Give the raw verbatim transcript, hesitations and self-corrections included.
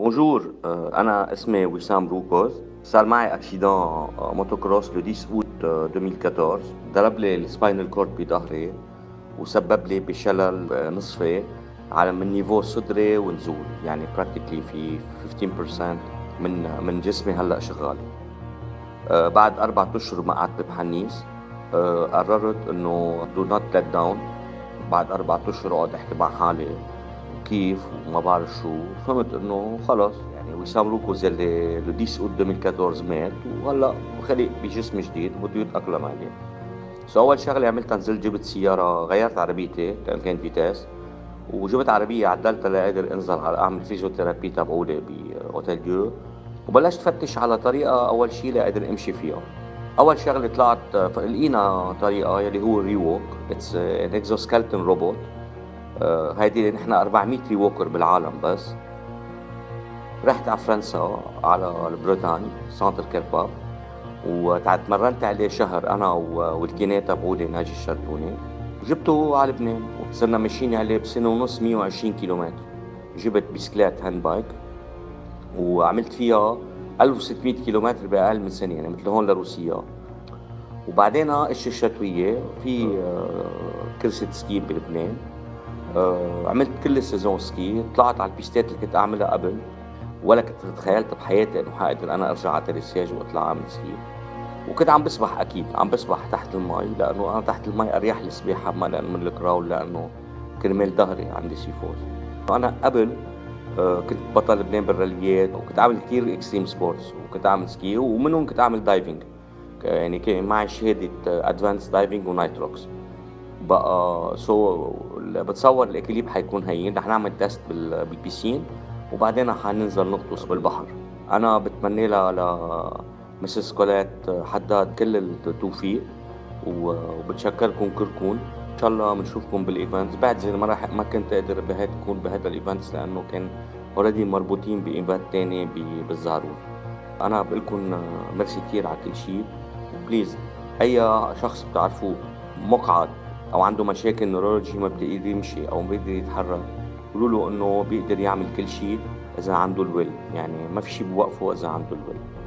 بونجور، آه، أنا اسمي وسام روكوز. صار معي اكسيدان آه، موتوكروس لو عشرة اوت آه، ألفين وأربعطعش. ضرب لي السباينال كورد بظهري وسبب لي بشلل آه، نصفي على من نيفو صدري ونزول، يعني براكتيكلي في خمسة عشر بالمية من من جسمي هلا شغال. آه، بعد أربعة أشهر ما قعدت بحنيس. آه، قررت إنه do not let down. بعد أربعة أشهر أقعد أحكي مع حالي وكيف وما بعرف شو، فهمت إنه خلص يعني وسام روكوز يلي لو عشرة أوت ألفين وأربعطعش مات وهلا خلق بجسم جديد وبده يتأقلم عليه. سو أول شغلة عملتها نزلت جبت سيارة، غيرت عربيتي لأن كان فيتاس، وجبت عربية عدلتها لأقدر انزل على اعمل فيزيوثيرابي تبعولي باوتيل جو. وبلشت فتش على طريقة اول شي لأقدر امشي فيها. اول شغلة طلعت لقينا طريقة يلي هو ريووك، اتس ان اكزوسكeleton روبوت. هيدي نحن أربعمية ريووكر بالعالم بس. رحت على فرنسا على البريطاني سانتر كيرباب، وتمرنت عليه شهر انا و- والكينات تبعولي ناجي الشرتوني. جبته على لبنان وصرنا ماشيين عليه بسنة ونص مية وعشرين كيلومتر. جبت بسكليت هاند بايك وعملت فيها ألف وستمية كيلومتر بأقل من سنة، يعني مثل هون لروسيا. وبعدين اشي الشتوية في آه، كرسي سكي بلبنان. آه، عملت كل السيزون سكي، طلعت على البيستات اللي كنت اعملها قبل، ولا كنت تخيلت بحياتي انه حقدر انا ارجع على تريسياج واطلع اعمل سكي. وكنت عم بسبح، اكيد عم بسبح تحت المي، لانه انا تحت المي اريح السباحه ما لانه من الكراول، لانه كرمال ظهري عندي سيفوز. انا قبل آه، كنت بطل لبنان بالراليات، وكنت اعمل كثير اكستريم سبورتس، وكنت اعمل سكي ومنهم كنت اعمل دايفنج. ك- يعني كان معي شهاده ادفانس دايفنج ونايتروكس. بقى سو بتصور الاكليب حيكون هين، رح نعمل تيست بال- بالبيسين، وبعدين حننزل نغطس بالبحر. انا بتمنى لها لمسز كولات حداد كل التوفيق، و- وبتشكركم كلكم. ان شاء الله بنشوفكم بالايفنتس بعد، زي ما راح ما كنت اقدر بهاد كون بهذا الايفنتس لانه كان اوريدي مربوطين بايفنت تاني ب- بالزعرور. انا بقول لكم ميرسي كثير على كل شيء. وبليز اي شخص بتعرفوه مقعد او عنده مشاكل نورولوجي ما بيقدر يمشي او ما بيقدر يتحرك، قولوا له انه بيقدر يعمل كل شيء اذا عنده الويل، يعني ما في شيء بوقفه اذا عنده الويل.